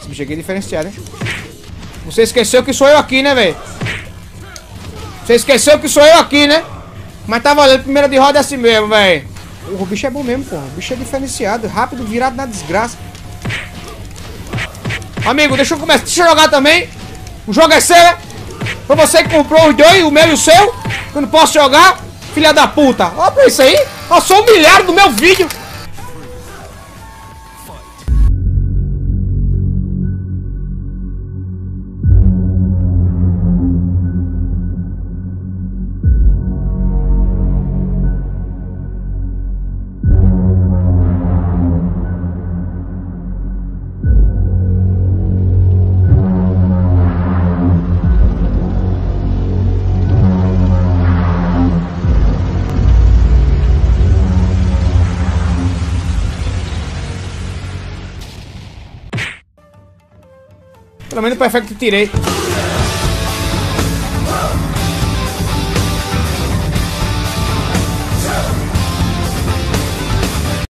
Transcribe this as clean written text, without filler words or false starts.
Esse bicho aqui é diferenciado, hein? Você esqueceu que sou eu aqui, né, velho? Você esqueceu que sou eu aqui, né? Mas tá valendo, primeira de roda é assim mesmo, velho. O bicho é bom mesmo, pô. O bicho é diferenciado, rápido, virado na desgraça. Amigo, deixa eu jogar também. O jogo é seu, né? Foi você que comprou os dois, o meu e o seu. Que eu não posso jogar, filha da puta. Olha pra isso aí. Passou humilhado no meu vídeo. Pelo menos o perfeito que tirei.